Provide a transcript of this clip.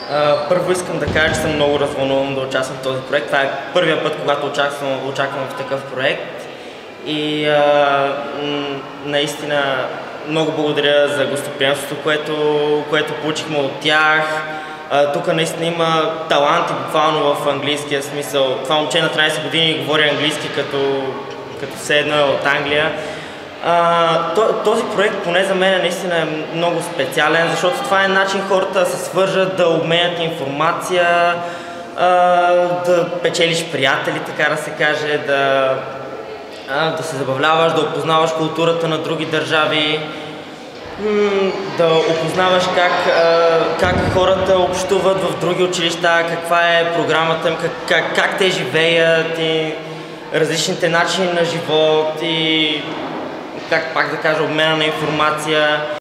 Първо искам да кажа, че съм много развълнуван да участвам в този проект. Това е първият път, когато участвам в такъв проект. И наистина много благодаря за гостоприемството, което получихме от тях. Тук наистина има таланти буквално в английския смисъл. Това момче на 13 години говори английски като все едно е от Англия. Този проект поне за мен наистина е много специален, защото това е начин хората да се свържат, да обменят информация, да печелиш приятели, така да се каже, да се забавляваш, да опознаваш културата на други държави, да опознаваш как хората общуват в други училища, каква е програмата им, как те живеят и различните начини на живот и как пак да кажа обмена на информация.